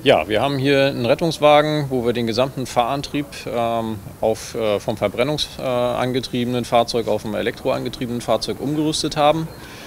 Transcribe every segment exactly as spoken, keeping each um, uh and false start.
Ja, wir haben hier einen Rettungswagen, wo wir den gesamten Fahrantrieb ähm, auf, äh, vom verbrennungsangetriebenen Fahrzeug auf ein elektroangetriebenen Fahrzeug umgerüstet haben.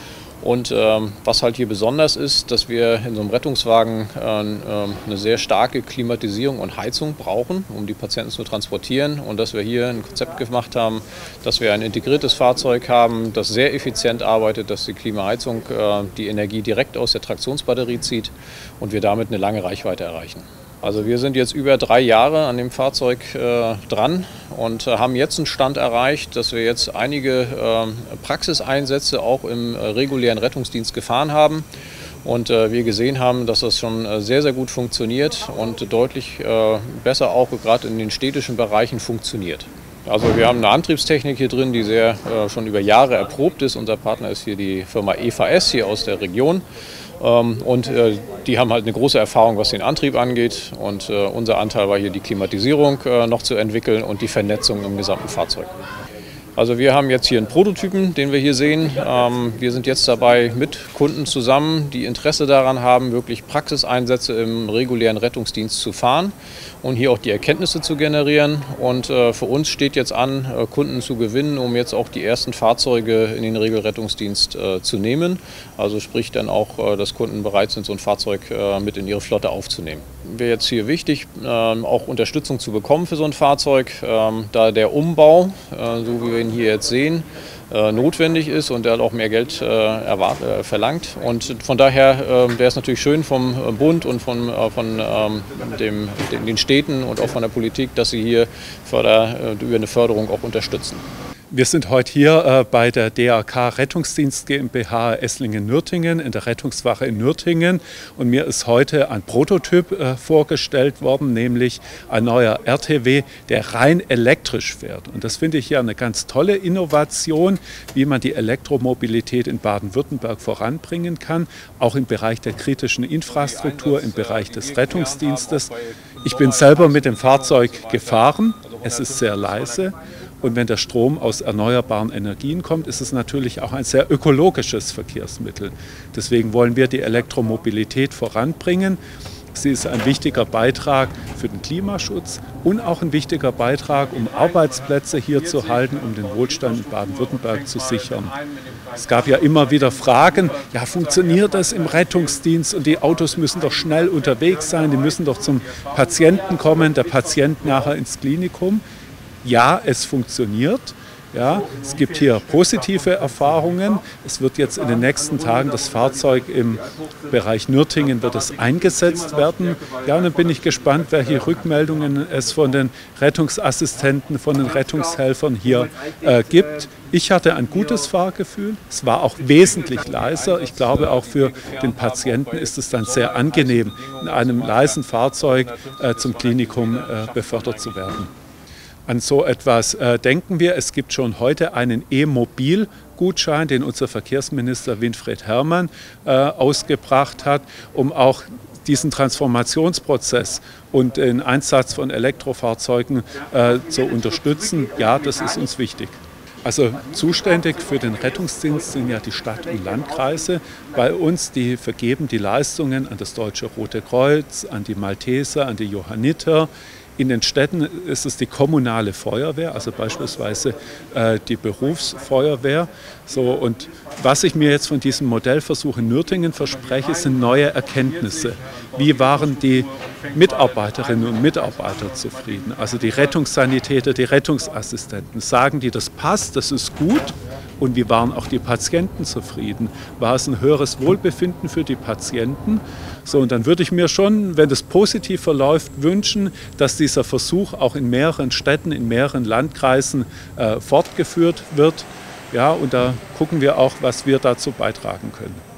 Und ähm, was halt hier besonders ist, dass wir in so einem Rettungswagen äh, eine sehr starke Klimatisierung und Heizung brauchen, um die Patienten zu transportieren. Und dass wir hier ein Konzept gemacht haben, dass wir ein integriertes Fahrzeug haben, das sehr effizient arbeitet, dass die Klimaheizung äh, die Energie direkt aus der Traktionsbatterie zieht und wir damit eine lange Reichweite erreichen. Also wir sind jetzt über drei Jahre an dem Fahrzeug äh, dran und äh, haben jetzt einen Stand erreicht, dass wir jetzt einige äh, Praxiseinsätze auch im äh, regulären Rettungsdienst gefahren haben und äh, wir gesehen haben, dass das schon äh, sehr, sehr gut funktioniert und deutlich äh, besser auch gerade in den städtischen Bereichen funktioniert. Also wir haben eine Antriebstechnik hier drin, die sehr äh, schon über Jahre erprobt ist. Unser Partner ist hier die Firma E V S hier aus der Region. Ähm, und äh, die haben halt eine große Erfahrung, was den Antrieb angeht. Und äh, unser Anteil war hier die Klimatisierung äh, noch zu entwickeln und die Vernetzung im gesamten Fahrzeug. Also wir haben jetzt hier einen Prototypen, den wir hier sehen. Ähm, wir sind jetzt dabei mit Kunden zusammen, die Interesse daran haben, wirklich Praxiseinsätze im regulären Rettungsdienst zu fahren und hier auch die Erkenntnisse zu generieren. Und äh, für uns steht jetzt an, äh, Kunden zu gewinnen, um jetzt auch die ersten Fahrzeuge in den Regelrettungsdienst äh, zu nehmen. Also sprich dann auch, äh, dass Kunden bereit sind, so ein Fahrzeug äh, mit in ihre Flotte aufzunehmen. Wäre jetzt hier wichtig, äh, auch Unterstützung zu bekommen für so ein Fahrzeug, äh, da der Umbau, äh, so wie wir ihn hier jetzt sehen, äh, notwendig ist und der auch mehr Geld äh, erwart, äh, verlangt. Und von daher äh, wäre es natürlich schön vom Bund und von, äh, von ähm, dem, den, den Städten und auch von der Politik, dass sie hier förder, äh, über eine Förderung auch unterstützen. Wir sind heute hier äh, bei der D A K Rettungsdienst GmbH Esslingen-Nürtingen in der Rettungswache in Nürtingen und mir ist heute ein Prototyp äh, vorgestellt worden, nämlich ein neuer R T W, der rein elektrisch fährt. Und das finde ich ja eine ganz tolle Innovation, wie man die Elektromobilität in Baden-Württemberg voranbringen kann, auch im Bereich der kritischen Infrastruktur, im Bereich des Rettungsdienstes. Ich bin selber mit dem Fahrzeug gefahren, es ist sehr leise. Und wenn der Strom aus erneuerbaren Energien kommt, ist es natürlich auch ein sehr ökologisches Verkehrsmittel. Deswegen wollen wir die Elektromobilität voranbringen. Sie ist ein wichtiger Beitrag für den Klimaschutz und auch ein wichtiger Beitrag, um Arbeitsplätze hier zu halten, um den Wohlstand in Baden-Württemberg zu sichern. Es gab ja immer wieder Fragen, ja, funktioniert das im Rettungsdienst und die Autos müssen doch schnell unterwegs sein, die müssen doch zum Patienten kommen, der Patient nachher ins Klinikum. Ja, es funktioniert. Ja, es gibt hier positive Erfahrungen. Es wird jetzt in den nächsten Tagen das Fahrzeug im Bereich Nürtingen wird es eingesetzt werden. Ja, und dann bin ich gespannt, welche Rückmeldungen es von den Rettungsassistenten, von den Rettungshelfern hier äh, gibt. Ich hatte ein gutes Fahrgefühl. Es war auch wesentlich leiser. Ich glaube, auch für den Patienten ist es dann sehr angenehm, in einem leisen Fahrzeug äh, zum Klinikum äh, befördert zu werden. An so etwas äh, denken wir. Es gibt schon heute einen E-Mobil-Gutschein, den unser Verkehrsminister Winfried Herrmann äh, ausgebracht hat, um auch diesen Transformationsprozess und den Einsatz von Elektrofahrzeugen äh, zu unterstützen. Ja, das ist uns wichtig. Also zuständig für den Rettungsdienst sind ja die Stadt- und Landkreise. Bei uns, die vergeben die Leistungen an das Deutsche Rote Kreuz, an die Malteser, an die Johanniter. In den Städten ist es die kommunale Feuerwehr, also beispielsweise äh, die Berufsfeuerwehr. So, und was ich mir jetzt von diesem Modellversuch in Nürtingen verspreche, sind neue Erkenntnisse. Wie waren die Mitarbeiterinnen und Mitarbeiter zufrieden? Also die Rettungssanitäter, die Rettungsassistenten. Sagen die, das passt, das ist gut? Und wie waren auch die Patienten zufrieden? War es ein höheres Wohlbefinden für die Patienten? So, und dann würde ich mir schon, wenn das positiv verläuft, wünschen, dass dieser Versuch auch in mehreren Städten, in mehreren Landkreisen äh, fortgeführt wird. Ja, und da gucken wir auch, was wir dazu beitragen können.